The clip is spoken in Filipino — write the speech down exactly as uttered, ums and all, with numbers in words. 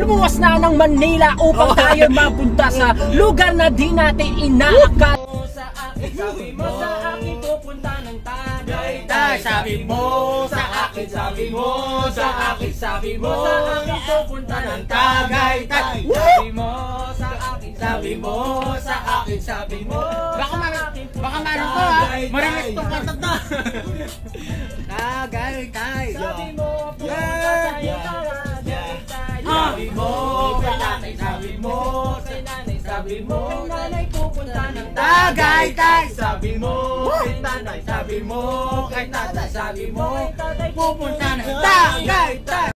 Lumuwas na ng Manila upang tayo mapunta sa lugar na di natin inaakal. Sa akin, sabi mo sa akin pupunta ng Tagaytay. Sabi mo sa akin, sabi mo sa akin, sabi mo sa akin pupunta ng Tagaytay. Sabi mo sa akin, sabi mo sa akin, sabi mo. Baka marin, baka marin ko ha. Marinig itong kantat na. Tagaytay. Sabi mo pupunta tayo Tagaytay. Sabi mo kay nanay, sabi mo kay nanay, sabi mo nanay pupunta ng Tagaytay. Sabi mo kay nanay, sabi mo kay tatay, sabi mo pupunta ng Tagaytay.